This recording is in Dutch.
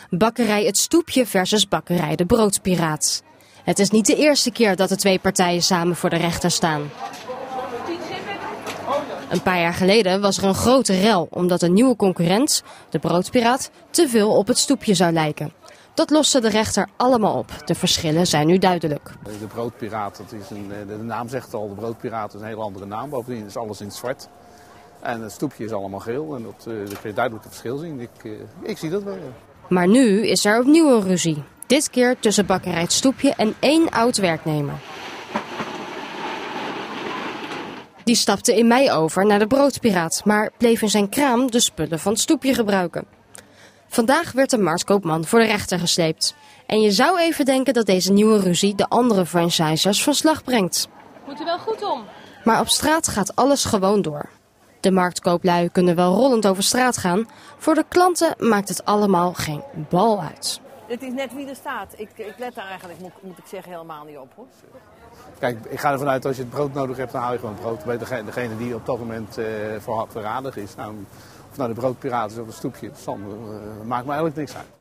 Bakkerij Het Stoepje versus bakkerij De Broodpiraat. Het is niet de eerste keer dat de twee partijen samen voor de rechter staan. Een paar jaar geleden was er een grote rel omdat een nieuwe concurrent, De Broodpiraat, te veel op Het Stoepje zou lijken. Dat loste de rechter allemaal op. De verschillen zijn nu duidelijk. De Broodpiraat, de naam zegt al, De Broodpiraat is een heel andere naam. Bovendien is alles in het zwart. En Het Stoepje is allemaal geel. En daar kun je duidelijk het verschil zien. Ik zie dat wel. Ja. Maar nu is er opnieuw een ruzie. Dit keer tussen bakkerij Het Stoepje en 1 oud werknemer. Die stapte in mei over naar De Broodpiraat, maar bleef in zijn kraam de spullen van Het Stoepje gebruiken. Vandaag werd de marktkoopman voor de rechter gesleept. En je zou even denken dat deze nieuwe ruzie de andere franchisers van slag brengt. Moet er wel goed om. Maar op straat gaat alles gewoon door. De marktkooplui kunnen wel rollend over straat gaan. Voor de klanten maakt het allemaal geen bal uit. Het is net wie er staat. Ik let daar eigenlijk, moet ik zeggen, helemaal niet op, hoor. Kijk, ik ga ervan uit als je het brood nodig hebt, dan haal je gewoon brood. Bij degene die op dat moment voorradig is. Nou, of nou De Broodpiraat is of Het Stoepje, maakt me eigenlijk niks uit.